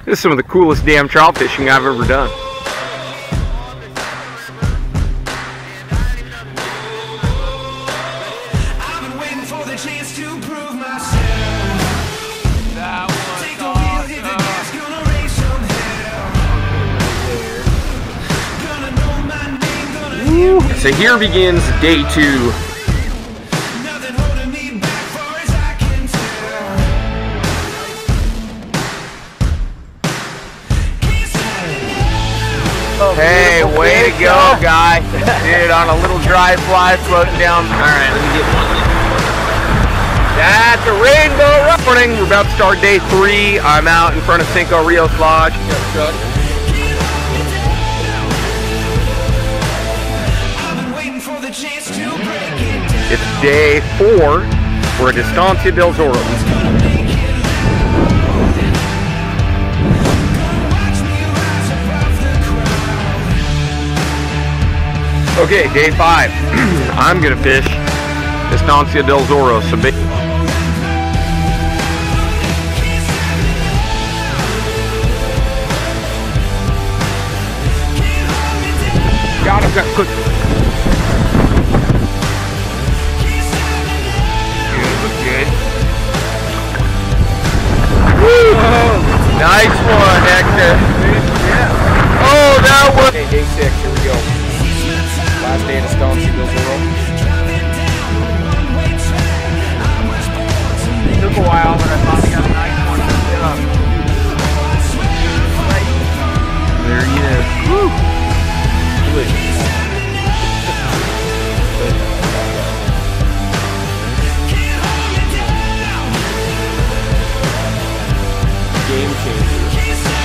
This is some of the coolest damn trout fishing I've ever done. So here begins day 2. Hey, way to go, guy. Dude, on a little dry fly floating down. Alright, let me get one. That's a rainbow morning. We're about to start day 3. I'm out in front of Cinco Rios Lodge. It's day 4. We're at Estancia del Zorro. Okay, day 5. I'm gonna fish Estancia del Zorro. So got him, got good. Nice one, Hector. Yeah. Oh, that was. Okay, day 6. Here we go. Last day at Estancia del Zorro. Took a while, but I thought we got a nice one. There he is. Woo! Game changer.